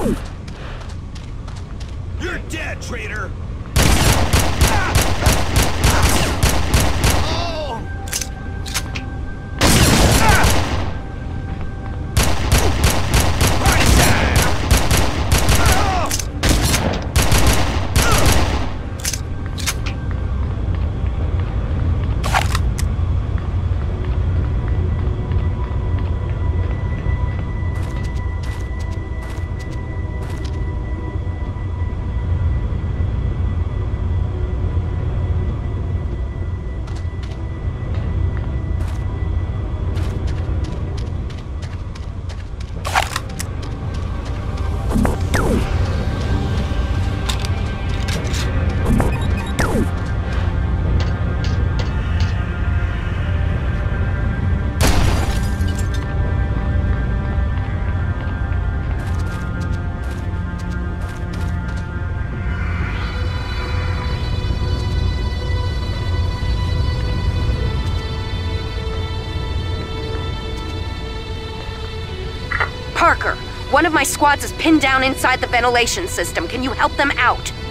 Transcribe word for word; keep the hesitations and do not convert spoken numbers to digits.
You're dead, traitor! Parker, one of my squads is pinned down inside the ventilation system. Can you help them out?